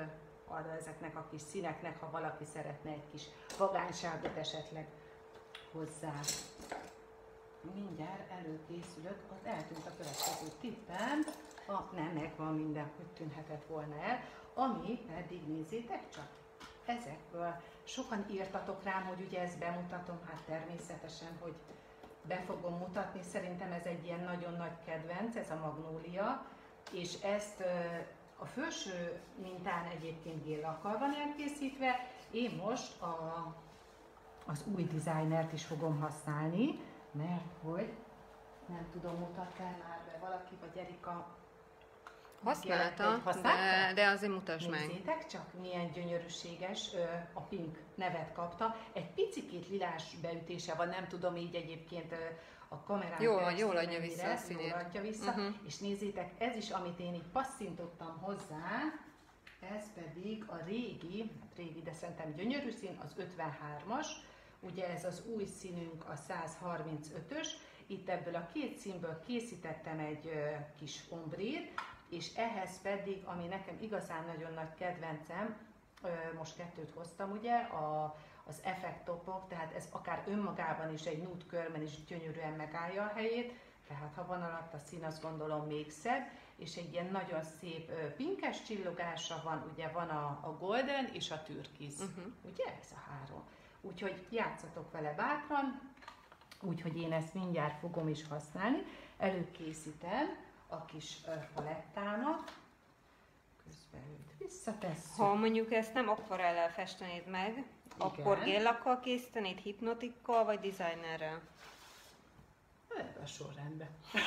arra ezeknek a kis színeknek, ha valaki szeretne egy kis vagányságot esetleg hozzá. Mindjárt előkészülök, az eltűnt a következő tippem, nem, megvan minden, hogy tűnhetett volna el, ami pedig nézzétek csak, ezekből sokan írtatok rám, hogy ugye ezt bemutatom, hát természetesen, hogy be fogom mutatni, szerintem ez egy ilyen nagyon nagy kedvenc, ez a magnólia, és ezt a felső mintán egyébként géllakkal van elkészítve, én most az új designert is fogom használni, mert hogy nem tudom, mutatta már be valaki, vagy Erika használta, de azért mutasd meg. Nézzétek csak, milyen gyönyörűséges, a Pink nevet kapta. Egy picikét lilás beütése van, nem tudom így egyébként a kamerán jól adja vissza a színét. Jól adja vissza, és nézzétek, ez is, amit én így passzintottam hozzá, ez pedig a régi, de szerintem gyönyörű szín, az 53-as, ugye ez az új színünk a 135-ös, itt ebből a két színből készítettem egy kis ombrét, és ehhez pedig, ami nekem igazán nagyon nagy kedvencem, most kettőt hoztam ugye, az effekttopok, tehát ez akár önmagában is egy nude körben is gyönyörűen megállja a helyét, tehát ha van alatt a szín, azt gondolom még szebb, és egy ilyen nagyon szép pinkes csillogása van, ugye van a golden és a türkisz, ugye ez a három. Úgyhogy játszatok vele bátran, úgyhogy én ezt mindjárt fogom is használni, előkészítem a kis palettának, közben őt visszatesszük. Ha mondjuk ezt nem akvarellel festenéd meg, igen, akkor géllakkal készítenéd, hipnotikkal vagy designerrel? Ebben a sorrendben.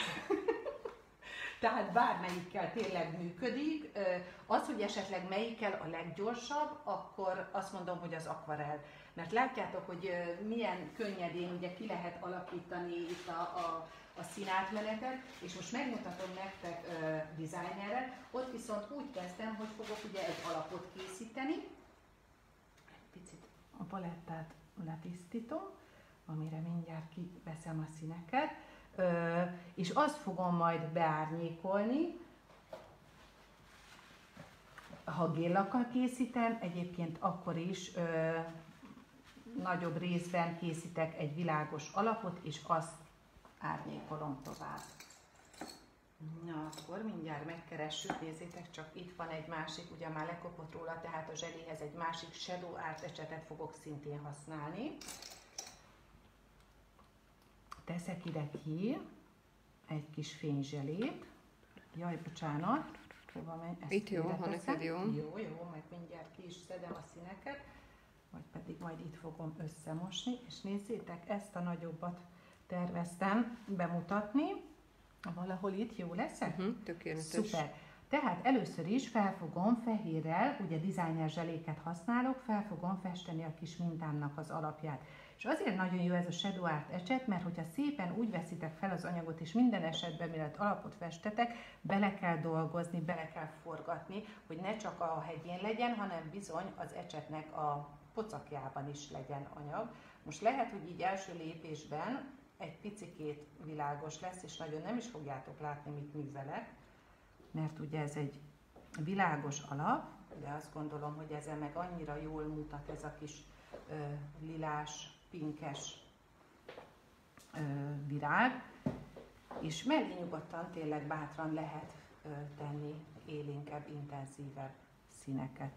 Tehát bármelyikkel tényleg működik. Az, hogy esetleg melyikkel a leggyorsabb, akkor azt mondom, hogy az akvarell. Mert látjátok, hogy milyen könnyedén ugye ki lehet alakítani itt a színátmenetet, és most megmutatom nektek designerrel, ott viszont úgy kezdtem, hogy fogok ugye egy alapot készíteni. Egy picit a palettát letisztítom, amire mindjárt kiveszem a színeket, és azt fogom majd beárnyékolni, ha géllakkal készítem, egyébként akkor is nagyobb részben készítek egy világos alapot, és azt árnyékolom tovább. Na, akkor mindjárt megkeressük, nézzétek csak, itt van egy másik, ugye már lekopott róla, tehát a zseléhez egy másik Shadow Art ecsetet fogok szintén használni. Teszek ide ki egy kis fényzselét. Jaj, bocsánat, hova megy? Itt jó, ha neked jó. Jó, meg mindjárt ki is szedem a színeket, vagy pedig majd itt fogom összemosni, és nézzétek, ezt a nagyobbat terveztem bemutatni. Valahol itt jó lesz? Tökéletes. Szuper. Tehát először is fel fogom fehérrel, ugye designer zseléket használok, fel fogom festeni a kis mintámnak az alapját. És azért nagyon jó ez a Shadow Art ecset, mert hogyha szépen úgy veszitek fel az anyagot, és minden esetben, mielőtt alapot festetek, bele kell dolgozni, bele kell forgatni, hogy ne csak a hegyén legyen, hanem bizony az ecsetnek a pocakjában is legyen anyag. Most lehet, hogy így első lépésben egy picikét világos lesz, és nagyon nem is fogjátok látni, mit művelek, mert ugye ez egy világos alap, de azt gondolom, hogy ezen meg annyira jól mutat ez a kis lilás, pinkes virág, és mellé nyugodtan tényleg bátran lehet tenni élénkebb, intenzívebb színeket.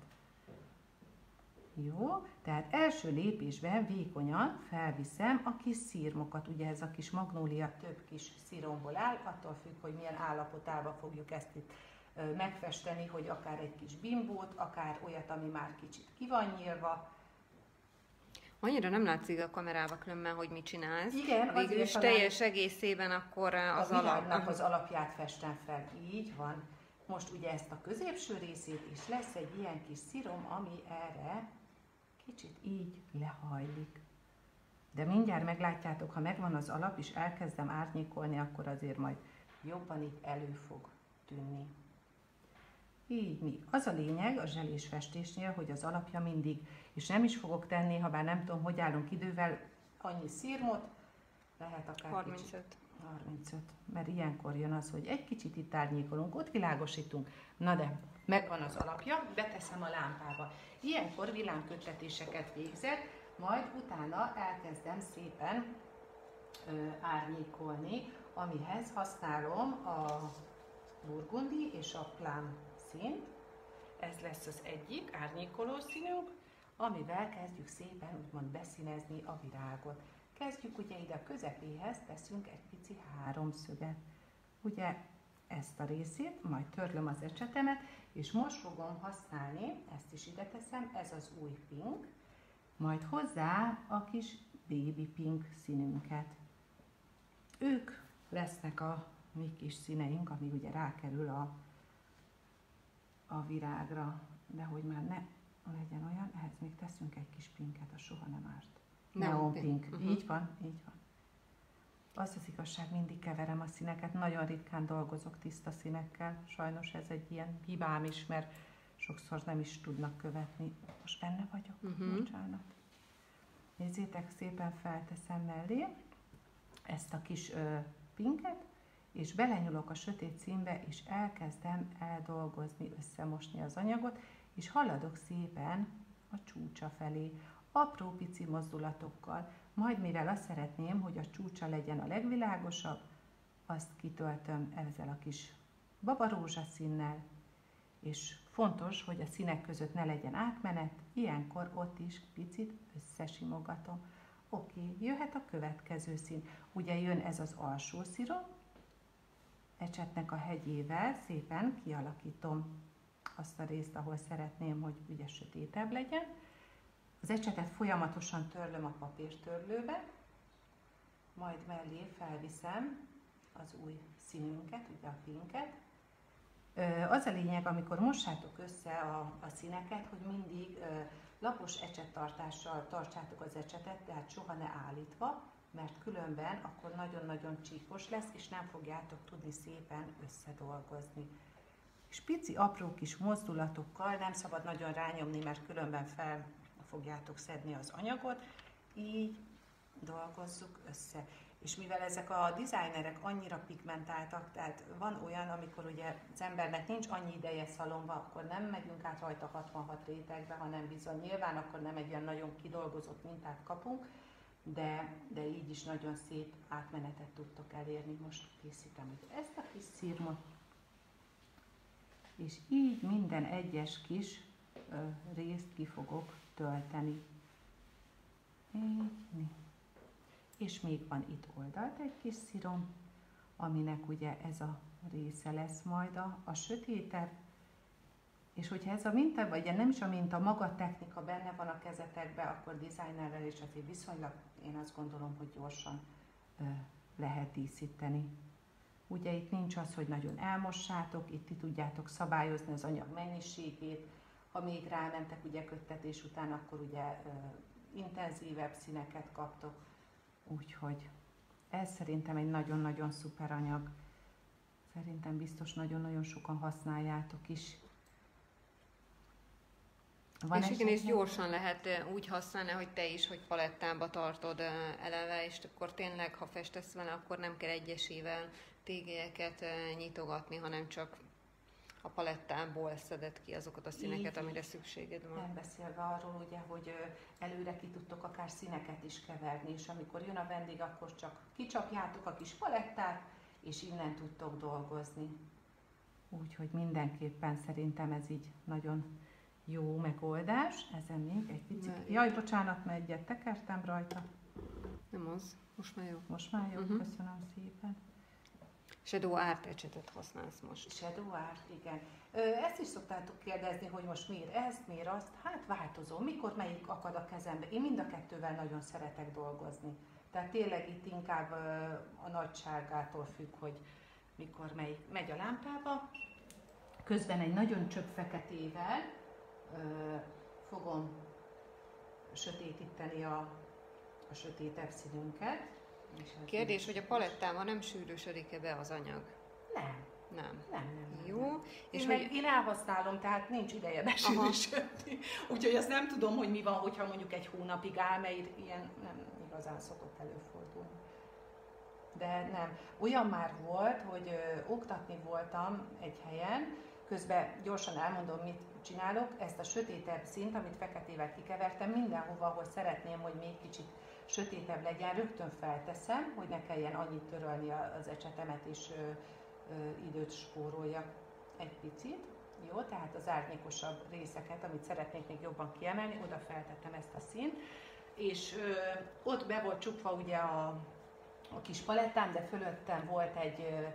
Jó, tehát első lépésben vékonyan felviszem a kis szirmokat, ugye ez a kis magnólia több kis sziromból áll, attól függ, hogy milyen állapotában fogjuk ezt itt megfesteni, hogy akár egy kis bimbót, akár olyat, ami már kicsit ki van nyílva. Annyira nem látszik a kamerába különben, hogy mit csinálsz. Igen, végül is teljes egészében akkor az alapnak az alapját festem fel, így van. Most ugye ezt a középső részét is lesz egy ilyen kis szirom, ami erre kicsit így lehajlik. De mindjárt meglátjátok, ha megvan az alap, és elkezdem árnyékolni, akkor azért majd jobban így elő fog tűnni. Így mi? Az a lényeg a zselés festésnél, hogy az alapja mindig, és nem is fogok tenni, ha bár nem tudom, hogy állunk idővel, annyi szirmot, lehet akár 35. 35, mert ilyenkor jön az, hogy egy kicsit itt árnyékolunk, ott világosítunk, na de megvan az alapja, beteszem a lámpába. Ilyenkor villámköttetéseket végzek, majd utána elkezdem szépen árnyékolni, amihez használom a burgundi és a plum színt. Ez lesz az egyik árnyékoló színünk, amivel kezdjük szépen úgymond beszínezni a virágot. Kezdjük ugye ide a közepéhez, teszünk egy pici háromszöget. Ugye ezt a részét, majd törlöm az ecsetemet, és most fogom használni, ezt is ide teszem, ez az új pink, majd hozzá a kis baby pink színünket. Ők lesznek a mi kis színeink, ami ugye rákerül a virágra, de hogy már ne legyen olyan, ehhez még teszünk egy kis pinket, az soha nem árt. Neon pink. Így van, így van. Az az igazság, mindig keverem a színeket, nagyon ritkán dolgozok tiszta színekkel, sajnos ez egy ilyen hibám is, mert sokszor nem is tudnak követni. Most benne vagyok, bocsánat. Nézzétek, szépen felteszem mellé ezt a kis pinket, és belenyúlok a sötét színbe, és elkezdem eldolgozni, összemosni az anyagot, és haladok szépen a csúcsa felé, apró pici mozdulatokkal, majd mivel azt szeretném, hogy a csúcsa legyen a legvilágosabb, azt kitöltöm ezzel a kis babarózsaszínnel, és fontos, hogy a színek között ne legyen átmenet, ilyenkor ott is picit összesimogatom. Oké, jöhet a következő szín. Ugye jön ez az alsó szirom, ecsetnek a hegyével szépen kialakítom azt a részt, ahol szeretném, hogy ugye sötétebb legyen. Az ecsetet folyamatosan törlöm a papírtörlőbe, majd mellé felviszem az új színünket, ugye a pinket. Az a lényeg, amikor mossátok össze a színeket, hogy mindig lapos ecsettartással tartsátok az ecsetet, tehát soha ne állítva, mert különben akkor nagyon-nagyon csíkos lesz, és nem fogjátok tudni szépen összedolgozni. És pici, apró kis mozdulatokkal, nem szabad nagyon rányomni, mert különben fel fogjátok szedni az anyagot, így dolgozzuk össze. És mivel ezek a designerek annyira pigmentáltak, tehát van olyan, amikor ugye az embernek nincs annyi ideje szalomba, akkor nem megyünk át rajta 66 rétegbe, hanem bizony nyilván akkor nem egy olyan nagyon kidolgozott mintát kapunk, de így is nagyon szép átmenetet tudtok elérni. Most készítem ezt a kis szirmot, és így minden egyes kis részt ki fogok tölteni. És még van itt oldalt egy kis szirom, aminek ugye ez a része lesz majd a sötétebb. És hogyha ez a minta, vagy nem is a minta, maga technika benne van a kezetekben, akkor designerrel is azért viszonylag, én azt gondolom, hogy gyorsan lehet díszíteni. Ugye itt nincs az, hogy nagyon elmossátok, itt ti tudjátok szabályozni az anyag mennyiségét, ha még rámentek ugye köttetés után, akkor ugye intenzívebb színeket kaptok. Úgyhogy ez szerintem egy nagyon-nagyon szuper anyag. Szerintem biztos nagyon-nagyon sokan használjátok is. Van és igen, és gyorsan lehet úgy használni, hogy te is, hogy palettába tartod eleve, és akkor tényleg, ha festesz vele, akkor nem kell egyesével tégelyeket nyitogatni, hanem csak a palettából szeded ki azokat a színeket, amire szükséged van. Nem beszélve arról, ugye, hogy előre ki tudtok akár színeket is keverni, és amikor jön a vendég, akkor csak kicsapjátok a kis palettát, és innen tudtok dolgozni. Úgyhogy mindenképpen szerintem ez így nagyon jó megoldás. Ezen még egy picit. Jaj, bocsánat, mert egyet tekertem rajta. Nem az, most már jó. Most már jó, köszönöm szépen. Shadow Art ecsetet használsz most. Shadow Art, igen. Ezt is szoktátok kérdezni, hogy most miért ezt, miért azt. Hát változó, mikor melyik akad a kezembe. Én mind a kettővel nagyon szeretek dolgozni. Tehát tényleg itt inkább a nagyságától függ, hogy mikor melyik megy a lámpába. Közben egy nagyon csöpp feketével fogom sötétíteni a sötétebb színünket. Kérdés, hogy a palettában nem sűrűsödik-e be az anyag? Nem. Jó. És én elhasználom, tehát nincs ideje besűrűsödni. Úgyhogy azt nem tudom, hogy mi van, hogyha mondjuk egy hónapig áll, mert ilyen nem igazán szokott előfordulni. de nem. Olyan már volt, hogy oktatni voltam egy helyen, közben gyorsan elmondom, mit csinálok, ezt a sötétebb színt, amit feketével kikevertem, mindenhova, ahol szeretném, hogy még kicsit sötétebb legyen, rögtön felteszem, hogy ne kelljen annyit törölni az ecsetemet, és időt spóroljak egy picit. Jó, tehát az árnyékosabb részeket, amit szeretnék még jobban kiemelni, oda feltettem ezt a színt, és ott be volt csukva ugye a kis palettám, de fölöttem volt egy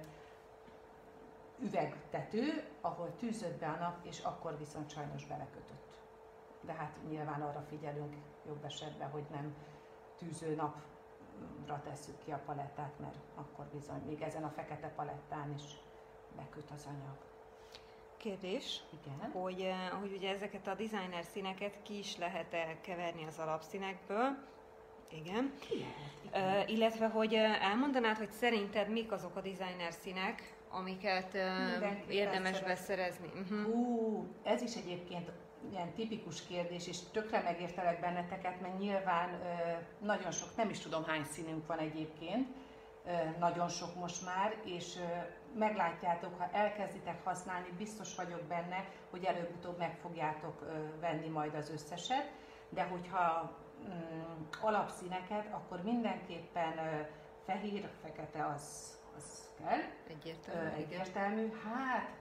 üvegtető, ahol tűzött be a nap, és akkor viszont sajnos belekötött. De hát nyilván arra figyelünk jobb esetben, hogy nem tűző napra tesszük ki a palettát, mert akkor bizony még ezen a fekete palettán is beköt az anyag. Kérdés, igen. Hogy ugye ezeket a designer színeket ki is lehet keverni az alapszínekből. Igen. Igen. Illetve, hogy elmondanád, hogy szerinted mik azok a designer színek, amiket érdemes beszerezni? Ez is egyébként ilyen tipikus kérdés, és tökre megértelek benneteket, mert nyilván nagyon sok, nem is tudom hány színünk van egyébként, nagyon sok most már, és meglátjátok, ha elkezditek használni, biztos vagyok benne, hogy előbb-utóbb meg fogjátok venni majd az összeset, de hogyha alapszíneket, akkor mindenképpen fehér, fekete az kell. Egyértelmű. Hát,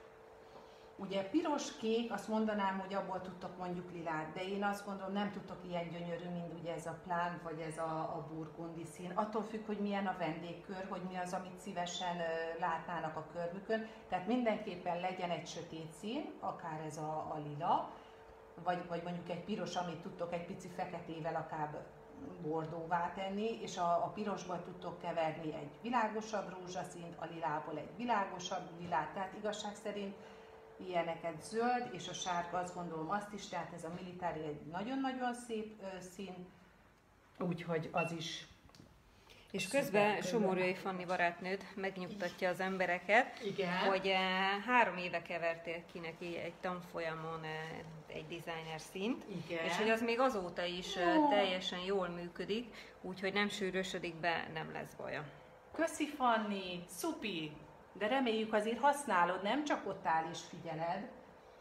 ugye piros, kék, azt mondanám, hogy abból tudtok mondjuk lilát, de én azt gondolom, nem tudtok ilyen gyönyörű, mint ugye ez a plán, vagy ez a burgundi szín. Attól függ, hogy milyen a vendégkör, hogy mi az, amit szívesen látnának a körmükön. Tehát mindenképpen legyen egy sötét szín, akár ez a lila, vagy mondjuk egy piros, amit tudtok egy pici feketével akár bordóvá tenni, és a pirosból tudtok keverni egy világosabb rózsaszínt, a lilából egy világosabb lilát, tehát igazság szerint ilyeneket zöld, és a sárga, azt gondolom azt is, tehát ez a militári egy nagyon-nagyon szép szín, úgyhogy az is. És közben Somorjai Fanni barátnőd megnyugtatja az embereket, igen, hogy 3 éve kevertél ki neki egy tanfolyamon egy designer színt, igen, és hogy az még azóta is teljesen jól működik, úgyhogy nem sűrösödik be, nem lesz baja. Köszi Fanni, szupi! De reméljük azért használod, nem csak ott áll és figyeled,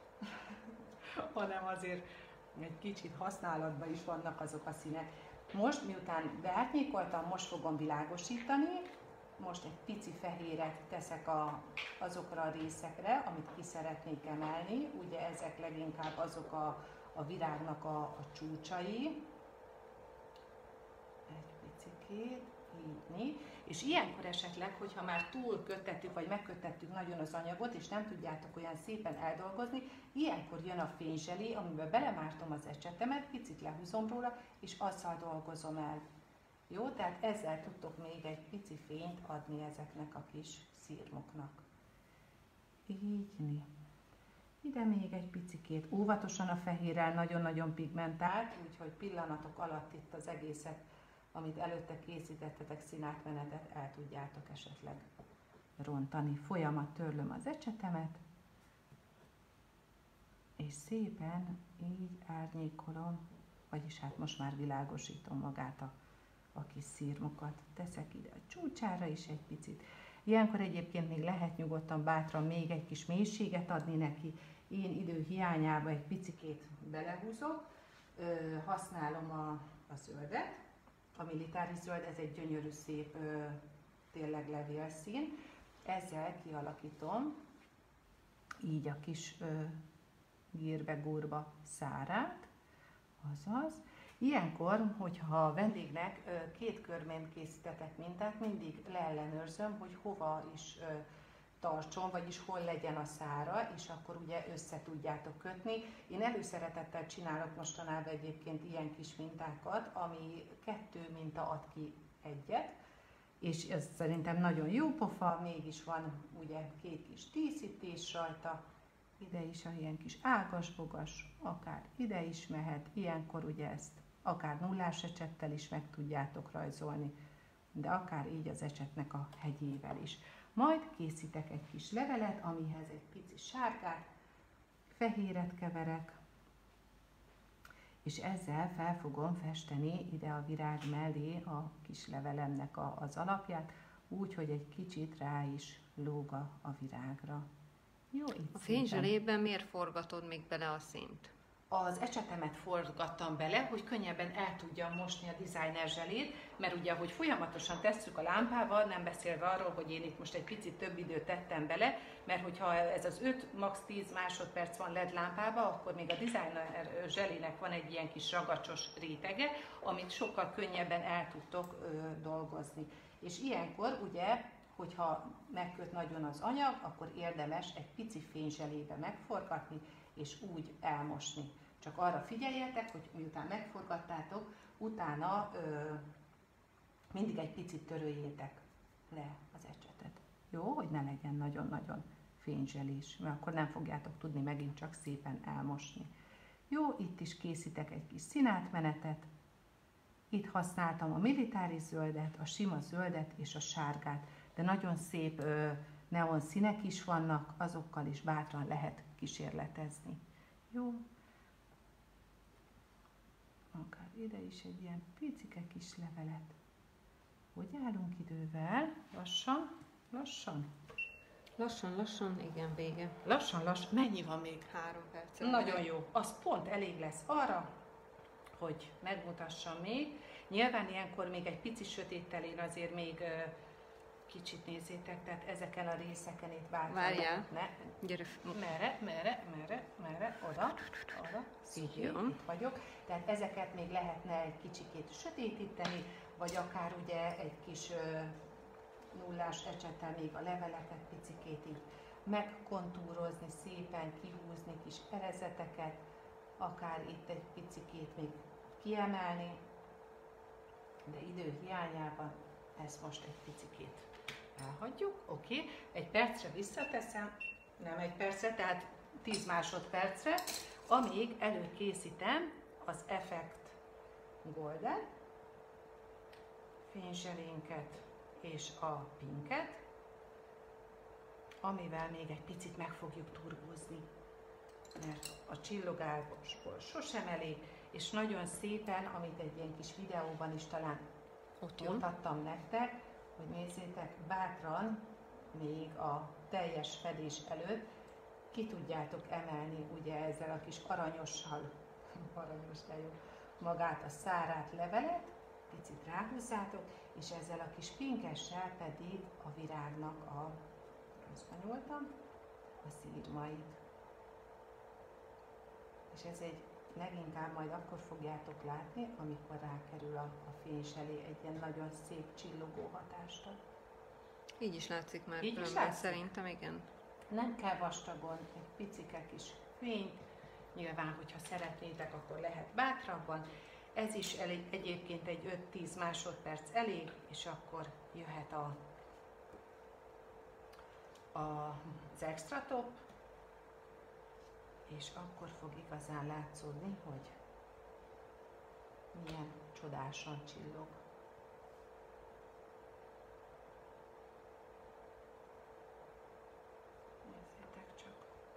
hanem azért egy kicsit használatban is vannak azok a színek. Most, miután beárnyékoltam, most fogom világosítani, most egy pici fehéret teszek azokra a részekre, amit ki szeretnék emelni. Ugye ezek leginkább azok a virágnak a csúcsai. Egy picikét, így. És ilyenkor esetleg, hogyha már túl kötettük, vagy megkötettük nagyon az anyagot, és nem tudjátok olyan szépen eldolgozni, ilyenkor jön a fényzselé, amiben belemártom az ecsetemet, picit lehúzom róla, és azzal dolgozom el. Jó, tehát ezzel tudtok még egy pici fényt adni ezeknek a kis szirmoknak. Így. Ide még egy picikét, óvatosan a fehérrel, nagyon-nagyon pigmentált, úgyhogy pillanatok alatt itt az egészet, amit előtte készítettetek, színátmenetet el tudjátok esetleg rontani. Folyamat törlöm az ecsetemet, és szépen így árnyékolom, vagyis hát most már világosítom magát a kis szirmokat. Teszek ide a csúcsára is egy picit. Ilyenkor egyébként még lehet nyugodtan, bátran még egy kis mélységet adni neki. Én idő hiányában egy picikét belehúzok, használom a zöldet. A militári zöld, ez egy gyönyörű szép, tényleg levélszín. Ezzel kialakítom így a kis gírbe-gurba szárát, azaz. Ilyenkor, hogyha a vendégnek 2 körmén készítetek mintát, mindig leellenőrzöm, hogy hova is tartson, vagyis hol legyen a szára, és akkor ugye össze tudjátok kötni. Én előszeretettel csinálok mostanában egyébként ilyen kis mintákat, ami 2 minta ad ki egyet, és ez szerintem nagyon jó pofa, mégis van ugye 2 kis díszítés rajta, ide is a ilyen kis ágas-bogas, akár ide is mehet, ilyenkor ugye ezt akár nullás ecsettel is meg tudjátok rajzolni, de akár így az ecsetnek a hegyével is. Majd készítek egy kis levelet, amihez egy pici sárgát, fehéret keverek, és ezzel fel fogom festeni ide a virág mellé a kis levelemnek az alapját, úgy, hogy egy kicsit rá is lóg a virágra. Jó, itt a fényzselében miért forgatod még bele a színt? Az ecsetemet forgattam bele, hogy könnyebben el tudjam mosni a designer zselét, mert ugye, ahogy folyamatosan tesszük a lámpával, nem beszélve arról, hogy én itt most egy picit több időt tettem bele, mert hogyha ez az 5, max. 10 másodperc van LED lámpába, akkor még a designer zselének van egy ilyen kis ragacsos rétege, amit sokkal könnyebben el tudtok dolgozni. És ilyenkor ugye, hogyha megköt nagyon az anyag, akkor érdemes egy pici fényzselébe megforgatni, és úgy elmosni. Csak arra figyeljetek, hogy miután megforgattátok, utána mindig egy picit töröljétek le az ecsetet. Jó, hogy ne legyen nagyon-nagyon fényzselés, mert akkor nem fogjátok tudni megint csak szépen elmosni. Jó, itt is készítek egy kis színátmenetet. Itt használtam a militáris zöldet, a sima zöldet és a sárgát, de nagyon szép neon színek is vannak, azokkal is bátran lehet kísérletezni. Jó? Akár ide is egy ilyen picike kis levelet. Hogy állunk idővel? Lassan, lassan. Lassan, lassan, igen, vége. Lassan, lassan. Mennyi van még? 3 perc. Nagyon jó. Az pont elég lesz arra, hogy megmutassam még. Nyilván ilyenkor még egy pici sötéttel én azért még kicsit nézzétek, tehát ezeken a részeken itt Várjál. Gyere. Merre, oda, így itt vagyok. Tehát ezeket még lehetne egy kicsikét sötétíteni, vagy akár ugye egy kis nullás ecsettel még a leveleket picikét így megkontúrozni, szépen kihúzni kis erezeteket, akár itt egy picikét még kiemelni, de idő hiányában ezt most egy picikét elhagyjuk, oké. Egy percre visszateszem, nem egy percre, tehát 10 másodpercre, amíg előkészítem az Effect Golden fényzselénket és a pinket, amivel még egy picit meg fogjuk turbózni, mert a csillogásból sosem elég, és nagyon szépen, amit egy ilyen kis videóban is talán mutattam nektek, hogy nézzétek, bátran még a teljes fedés előtt ki tudjátok emelni ugye ezzel a kis aranyossal, aranyos jó, magát a szárát, levelet, picit ráhúzzátok, és ezzel a kis pinkessel pedig a virágnak a, rosszanyoltam, a szírmait. És ez egy leginkább majd akkor fogjátok látni, amikor rákerül a fényzselé, egy ilyen nagyon szép csillogó hatást ad. Így is látszik már, így is látszik? Szerintem igen. Nem kell vastagon, egy picike kis fényt, nyilván, hogyha szeretnétek, akkor lehet bátrabban. Ez is elég, egyébként egy 5-10 másodperc elég, és akkor jöhet az extra top, és akkor fog igazán látszódni, hogy milyen csodásan csillog. Nézzétek csak.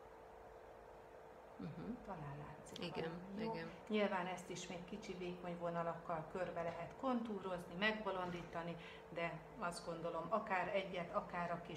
Talán látszik. Igen, igen. Nyilván ezt is még kicsi vékony vonalakkal körbe lehet kontúrozni, megbolondítani, de azt gondolom, akár egyet, akár a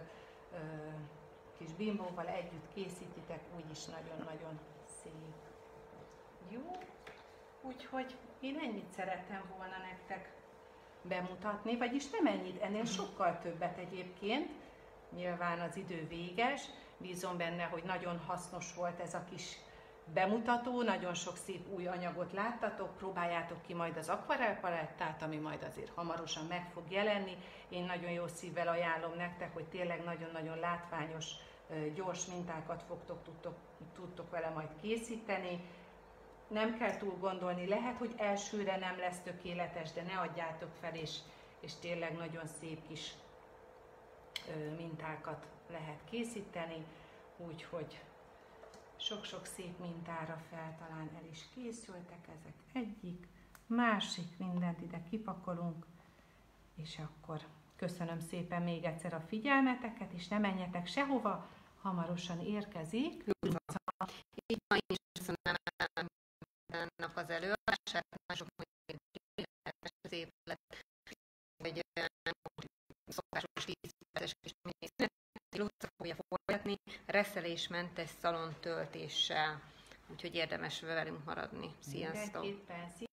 kis bimbóval együtt készítitek, úgyis nagyon-nagyon szép. Jó? Úgyhogy én ennyit szerettem volna nektek bemutatni, vagyis nem ennyit, ennél sokkal többet egyébként. Nyilván az idő véges, bízom benne, hogy nagyon hasznos volt ez a kis bemutató, nagyon sok szép új anyagot láttatok, próbáljátok ki majd az akvarellpalettát, ami majd azért hamarosan meg fog jelenni. Én nagyon jó szívvel ajánlom nektek, hogy tényleg nagyon-nagyon látványos, gyors mintákat tudtok vele majd készíteni. Nem kell túl gondolni, lehet, hogy elsőre nem lesz tökéletes, de ne adjátok fel, és tényleg nagyon szép kis mintákat lehet készíteni, úgyhogy sok-sok szép mintára talán el is készültek, ezek egyik, másik, mindent ide kipakolunk, és akkor köszönöm szépen még egyszer a figyelmeteket, és ne menjetek sehova, hamarosan érkezik. Így ma én is köszönöm ennek az előadását, mások mondjuk, hogy szép lett, hogy szalontöltésmentes és szünetet fogja folytatni reszelésmentes szalontöltéssel. Úgyhogy érdemes velünk maradni. Sziasztok!